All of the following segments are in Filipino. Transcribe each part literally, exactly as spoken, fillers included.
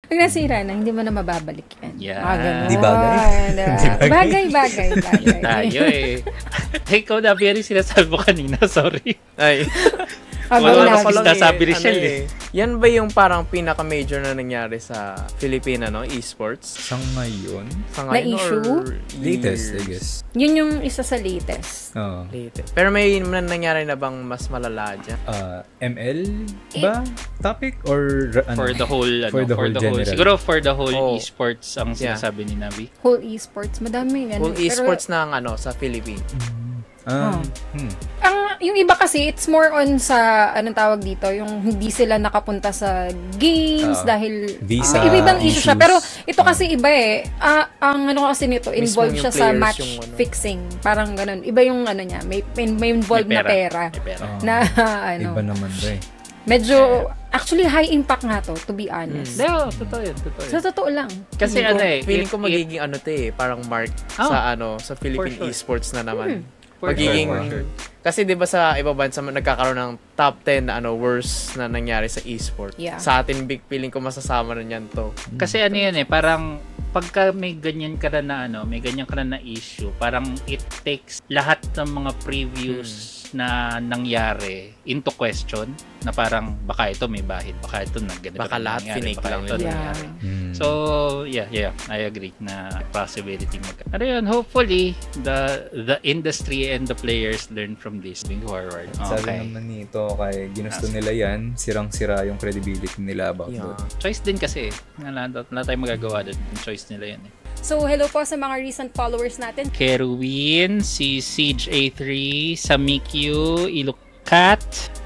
Pag nasira na, hindi mo na mababalik yan. Yeah. Ah, ganun. Di bagay. Bagay, bagay, bagay. Tayo eh. Ikaw na, Pierre, sinasabi mo kanina. Sorry. Ay. Ah, Wala go na lang. pala. Nasabi ni ano Shell eh. Yan ba yung parang pinaka-major na nangyari sa Philippine ano, esports? Sa ngayon, Sa Na ngayon issue? or latest, I years? guess. Yun yung isa sa latest. Oo. Latest. Pero may man- nangyari na bang mas malala dyan? Ah, M L ba? Topic? Or ano? For the whole, ano, For the whole general. siguro for the whole Oh. esports ang Yeah. sinasabi ni Navi. Whole esports, madaming. Ano, Full pero esports ng ano, sa Philippines. Ah, Oh. hmm. Ang, yung iba kasi, it's more on sa, anong tawag dito, yung hindi sila nakapunta sa games Oo. dahil Visa may ibang issue siya. issues. Pero ito kasi iba eh. Ah, ang ano kasi nito, Mismo involved yung siya sa players match yung ano. fixing. Parang ganun. Iba yung ano niya, may, may, may involved May na pera. May pera. Ah, Na ano, iba naman ba eh. medyo, actually high impact nga to, to be honest. Hmm. No, totoo yun, totoo yun. Sa totoo lang. Kasi Feeling ano ko- eh, Feeling it- ko magiging ano to eh, parang mark Oh. sa ano, sa Philippine For sure. esports na naman. For magiging sure, for sure. kasi 'di ba sa iba bansa nagkakaroon ng top ten na ano worst na nangyari sa esport. Yeah. Sa atin big feeling ko masasama na niyan to. Kasi ano yan eh, parang pagka may ganyan ka na na ano, may ganyan ka na na issue, parang it takes lahat ng mga previous na nangyari into question na parang baka ito may bahid, baka ito na ganito Baka na lahat nangyari, fake baka lang ito yun. Yeah. nangyari. Hmm. So, yeah, yeah, I agree na possibility mag- Ano yun, hopefully, the the industry and the players learn from this moving forward. Sabi Okay. naman nito, kay ginusto nila yan, sirang-sira yung credibility nila about Yeah. doon. Choice din kasi. Wala, wala tayong magagawa doon. Yung choice nila yan eh. So, hello po sa mga recent followers natin. Kerwin, si Siege A three, Samikyu, Ilukat,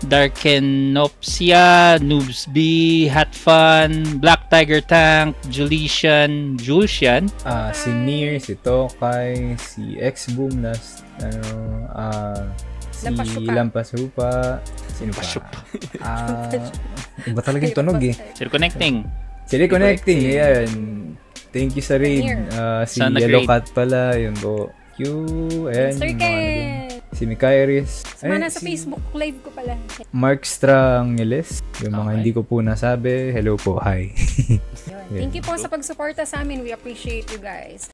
Darkenopsia, Noobsby, Hatfun, Black Tiger Tank, Julician, Julcian, Ah, si Nier, si Tokay, si X-Boom, nas, ano, ah, si Lampasupa. Lampasupa, sino pa? Lampasupa. Ah, iba talaga yung tunog eh. Sir Connecting. Sila connecting, ayan. Thank you sa raid. Nier. Ah, si Sana Yellow grade. Cat pala, yun po. Q, ayan. Sir yung mga ano din. Ken! Si Mikairis. Sama na Ayan, sa si Facebook live ko pala. Mark Strangeles. Yung mga Okay. hindi ko po nasabi, hello po, hi. Yun. Thank you po sa pagsuporta sa amin. We appreciate you guys.